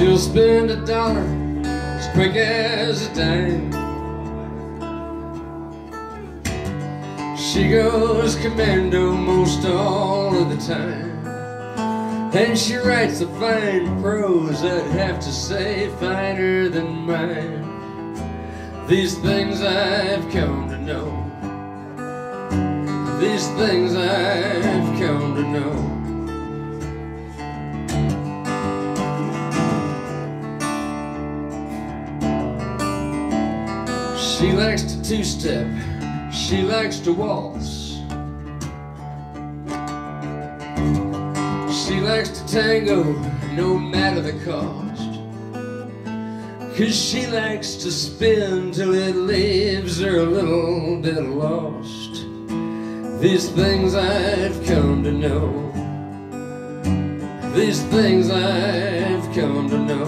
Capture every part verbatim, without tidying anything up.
She'll spend a dollar as quick as a dime. She goes commando most all of the time. And she writes the fine prose, I'd have to say finer than mine. These things I've come to know. These things I've come to know. She likes to two-step, she likes to waltz. She likes to tango, no matter the cost. 'Cause she likes to spin till it leaves her a little bit lost. These things I've come to know. These things I've come to know.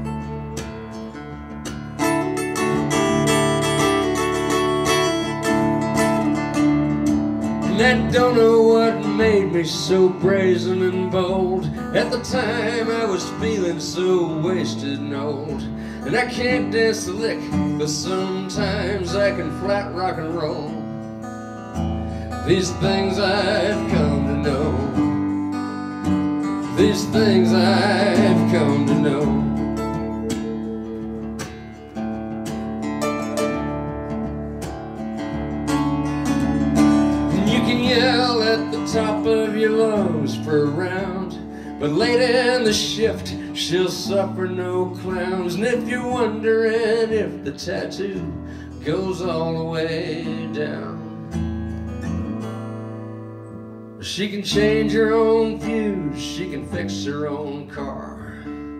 And I don't know what made me so brazen and bold. At the time I was feeling so wasted and old. And I can't dance a lick, but sometimes I can flat rock and roll. These things I've come to know. These things I've come to know. Yell at the top of your lungs for a round, but late in the shift she'll suffer no clowns. And if you're wondering if the tattoo goes all the way down, she can change her own fuse, she can fix her own car.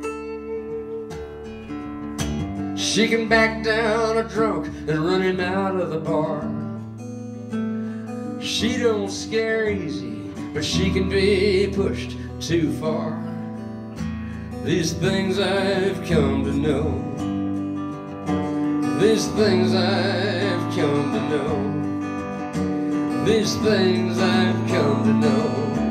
She can back down a drunk and run him out of the bar. She don't scare easy, but she can be pushed too far. These things I've come to know. These things I've come to know. These things I've come to know.